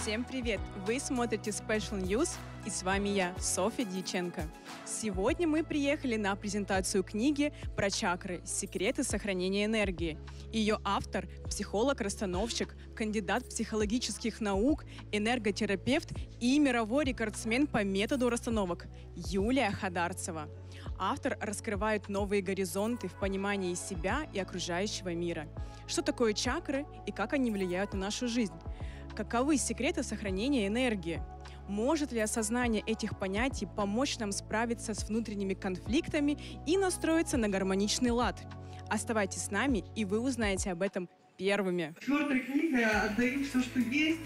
Всем привет! Вы смотрите Special News, и с вами я, Софья Дьяченко. Сегодня мы приехали на презентацию книги про чакры «Секреты сохранения энергии». Ее автор – психолог-расстановщик, кандидат психологических наук, энерготерапевт и мировой рекордсмен по методу расстановок Юлия Ходарцева. Автор раскрывает новые горизонты в понимании себя и окружающего мира. Что такое чакры и как они влияют на нашу жизнь? Каковы секреты сохранения энергии? Может ли осознание этих понятий помочь нам справиться с внутренними конфликтами и настроиться на гармоничный лад? Оставайтесь с нами, и вы узнаете об этом первыми. Четвертая книга, отдаю все, что есть,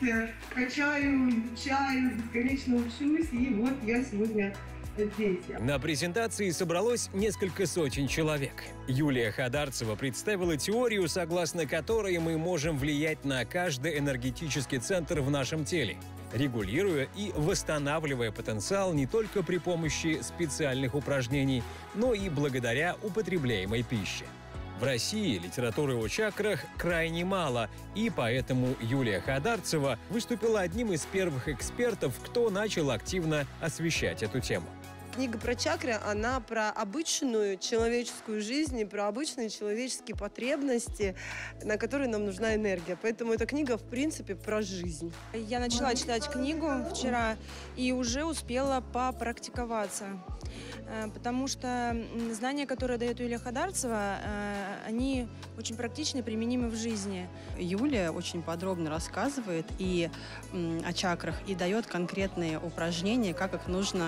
качаю, изучаю, бесконечно учусь, и вот я сегодня здесь. На презентации собралось несколько сотен человек. Юлия Ходарцева представила теорию, согласно которой мы можем влиять на каждый энергетический центр в нашем теле, регулируя и восстанавливая потенциал не только при помощи специальных упражнений, но и благодаря употребляемой пище. В России литературы о чакрах крайне мало, и поэтому Юлия Ходарцева выступила одним из первых экспертов, кто начал активно освещать эту тему. Книга про чакры, она про обычную человеческую жизнь и про обычные человеческие потребности, на которые нам нужна энергия. Поэтому эта книга, в принципе, про жизнь. Я начала читать книгу вчера и уже успела попрактиковаться. Потому что знания, которые дает Юлия Ходарцева, они очень практичны и применимы в жизни. Юлия очень подробно рассказывает и о чакрах, и дает конкретные упражнения, как их нужно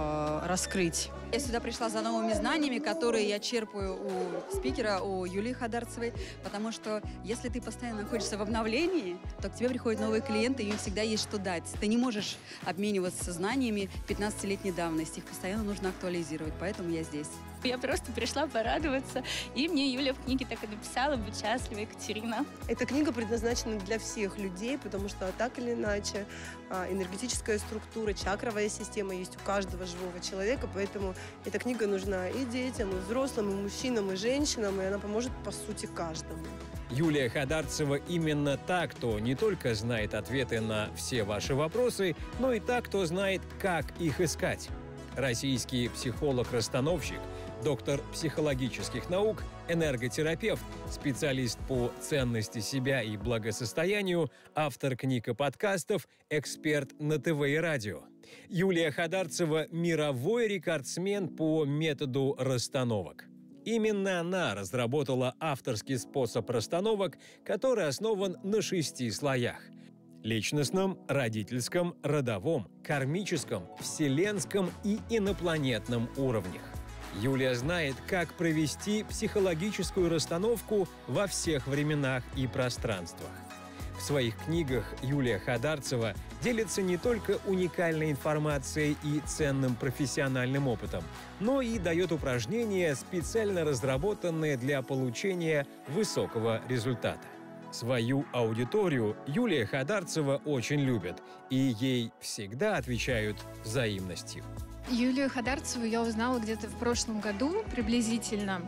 раскрыть. Я сюда пришла за новыми знаниями, которые я черпаю у спикера, у Юлии Ходарцевой, потому что если ты постоянно находишься в обновлении, то к тебе приходят новые клиенты, и им всегда есть что дать. Ты не можешь обмениваться знаниями 15-летней давности, их постоянно нужно актуализировать, поэтому я здесь. Я просто пришла порадоваться, и мне Юля в книге так и написала: «Будь счастлива, Екатерина». Эта книга предназначена для всех людей, потому что так или иначе энергетическая структура, чакровая система есть у каждого живого человека, поэтому эта книга нужна и детям, и взрослым, и мужчинам, и женщинам, и она поможет, по сути, каждому. Юлия Ходарцева именно та, кто не только знает ответы на все ваши вопросы, но и та, кто знает, как их искать. Российский психолог-расстановщик, доктор психологических наук, энерготерапевт, специалист по ценности себя и благосостоянию, автор книг и подкастов, эксперт на ТВ и радио. Юлия Ходарцева – мировой рекордсмен по методу расстановок. Именно она разработала авторский способ расстановок, который основан на 6 слоях – личностном, родительском, родовом, кармическом, вселенском и инопланетном уровнях. Юлия знает, как провести психологическую расстановку во всех временах и пространствах. В своих книгах Юлия Ходарцева делится не только уникальной информацией и ценным профессиональным опытом, но и дает упражнения, специально разработанные для получения высокого результата. Свою аудиторию Юлия Ходарцева очень любит, и ей всегда отвечают взаимностью. Юлию Ходарцеву я узнала где-то в прошлом году, приблизительно,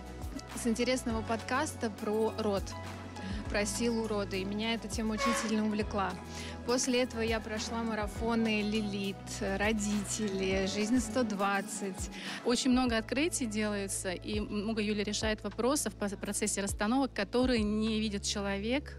с интересного подкаста про род, про силу рода, и меня эта тема очень сильно увлекла. После этого я прошла марафоны «Лилит», «Родители», «Жизнь 120». Очень много открытий делается, и много Юля решает вопросов в процессе расстановок, которые не видит человек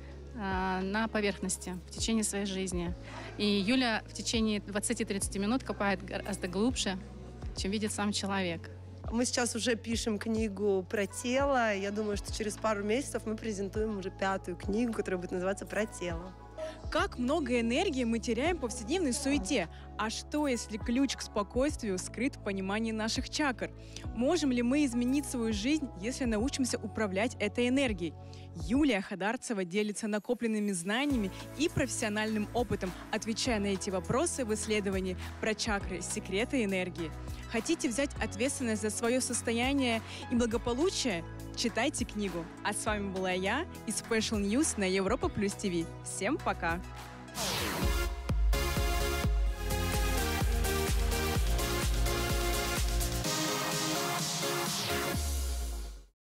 на поверхности в течение своей жизни. И Юля в течение 20-30 минут копает гораздо глубже, чем видит сам человек. Мы сейчас уже пишем книгу про тело. Я думаю, что через пару месяцев мы презентуем уже 5-ю книгу, которая будет называться «Про тело». Как много энергии мы теряем в повседневной суете? А что, если ключ к спокойствию скрыт в понимании наших чакр? Можем ли мы изменить свою жизнь, если научимся управлять этой энергией? Юлия Ходарцева делится накопленными знаниями и профессиональным опытом, отвечая на эти вопросы в исследовании про чакры «Секреты энергии». Хотите взять ответственность за свое состояние и благополучие? Читайте книгу. А с вами была я и Special News на Европа Плюс ТВ. Всем пока!